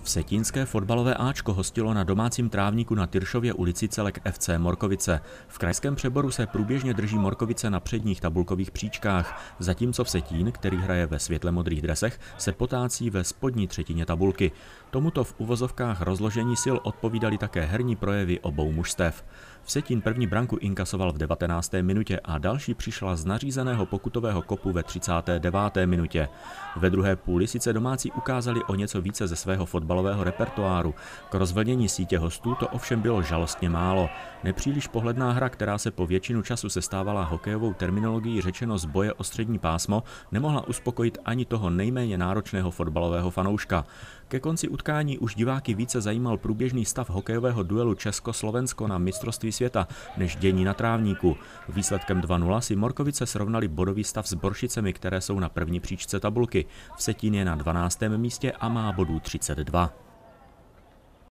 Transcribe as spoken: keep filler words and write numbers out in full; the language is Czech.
Vsetínské fotbalové áčko hostilo na domácím trávníku na Tyršově ulici celek F C Morkovice. V krajském přeboru se průběžně drží Morkovice na předních tabulkových příčkách, zatímco Vsetín, který hraje ve světle modrých dresech, se potácí ve spodní třetině tabulky. Tomuto v uvozovkách rozložení sil odpovídaly také herní projevy obou mužstev. Vsetín první branku inkasoval v devatenácté minutě a další přišla z nařízeného pokutového kopu ve třicáté deváté minutě. Ve druhé půli sice domácí ukázali o něco více ze svého fotbalového repertoáru. K rozvlnění sítě hostů to ovšem bylo žalostně málo. Nepříliš pohledná hra, která se po většinu času sestávala hokejovou terminologií řečeno z boje o střední pásmo, nemohla uspokojit ani toho nejméně náročného fotbalového fanouška. Ke konci utkání už diváky více zajímal průběžný stav hokejového duelu Česko-Slovensko na mistrovství světa než dění na trávníku. Výsledkem dva nula si Morkovice srovnali bodový stav s Boršicemi, které jsou na první příčce tabulky. Vsetín je na dvanáctém místě a má bodů třicet dva.